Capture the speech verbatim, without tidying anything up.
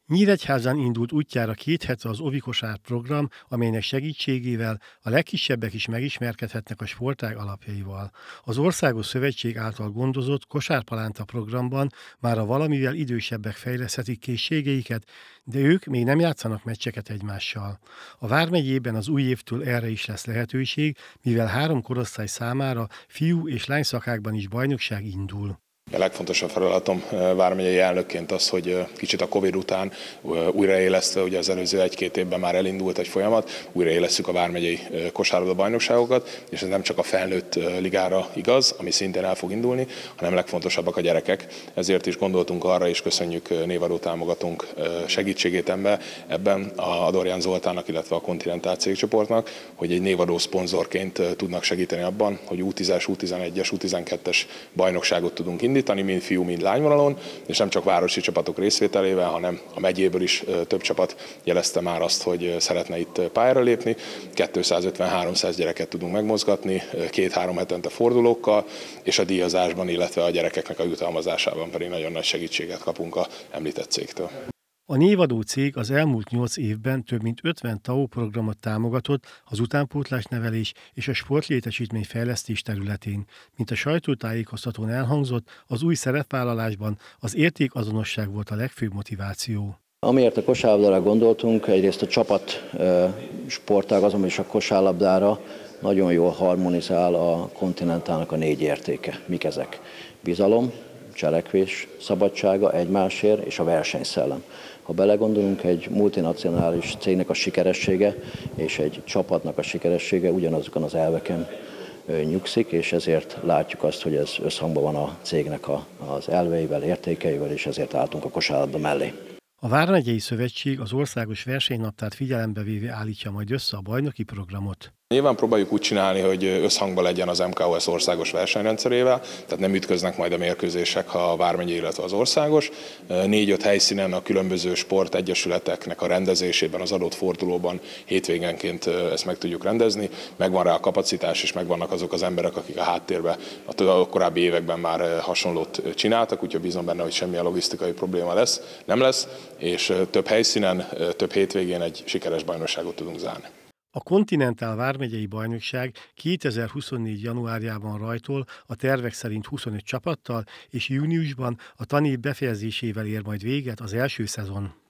Nyíregyházán indult útjára két hete az Ovi Kosár program, amelynek segítségével a legkisebbek is megismerkedhetnek a sportág alapjaival. Az Országos Szövetség által gondozott Kosárpalánta programban már a valamivel idősebbek fejleszthetik készségeiket, de ők még nem játszanak meccseket egymással. A Vármegyében az új évtől erre is lesz lehetőség, mivel három korosztály számára fiú és lány szakákban is bajnokság indul. A legfontosabb feladatom vármegyei elnökként az, hogy kicsit a Covid után újraélesztve, ugye az előző egy-két évben már elindult egy folyamat, újraélesszük a vármegyei kosárlabda bajnokságokat, és ez nem csak a felnőtt ligára igaz, ami szintén el fog indulni, hanem legfontosabbak a gyerekek. Ezért is gondoltunk arra, és köszönjük névadó támogatónk segítségét ebben, ebben a Dorján Zoltánnak, illetve a Continental cégcsoportnak, hogy egy névadó szponzorként tudnak segíteni abban, hogy U tízes, U tizenegyes, U tizenkettes bajnokságot tudunk indítani, mind fiú, mind lányvonalon, és nem csak városi csapatok részvételével, hanem a megyéből is több csapat jelezte már azt, hogy szeretne itt pályára lépni. kétszázötven-háromszáz gyereket tudunk megmozgatni, két-három hetente fordulókkal, és a díjazásban, illetve a gyerekeknek a jutalmazásában pedig nagyon nagy segítséget kapunk a említett cégtől. A névadó cég az elmúlt nyolc évben több mint ötven té á o programot támogatott az utánpótlásnevelés és a sportlétesítmény fejlesztés területén. Mint a sajtótájékoztatón elhangzott, az új szerepvállalásban az értékazonosság volt a legfőbb motiváció. Amiért a kosárlabdára gondoltunk, egyrészt a csapat sportág, azon is a kosárlabdára nagyon jól harmonizál a Continentalnak a négy értéke. Mik ezek? Bizalom, cselekvés, szabadsága egymásért és a versenyszellem. Ha belegondolunk, egy multinacionális cégnek a sikeressége és egy csapatnak a sikeressége ugyanazokon az elveken nyugszik, és ezért látjuk azt, hogy ez összhangban van a cégnek az elveivel, értékeivel, és ezért álltunk a kosárlabda mellé. A Vármegyei Szövetség az országos versenynaptárt figyelembe véve állítja majd össze a bajnoki programot. Nyilván próbáljuk úgy csinálni, hogy összhangban legyen az em ká o es országos versenyrendszerével, tehát nem ütköznek majd a mérkőzések, ha a vármegyei, illetve az országos. Négy-öt helyszínen a különböző sportegyesületeknek a rendezésében, az adott fordulóban hétvégenként ezt meg tudjuk rendezni. Megvan rá a kapacitás, és megvannak azok az emberek, akik a háttérben a korábbi években már hasonlót csináltak, úgyhogy bízom benne, hogy semmilyen logisztikai probléma lesz, nem lesz, és több helyszínen, több hétvégén egy sikeres bajnokságot tudunk zárni. A Continental Vármegyei Bajnokság kétezer-huszonnégy. januárjában rajtol a tervek szerint huszonöt csapattal, és júniusban a tanév befejezésével ér majd véget az első szezon.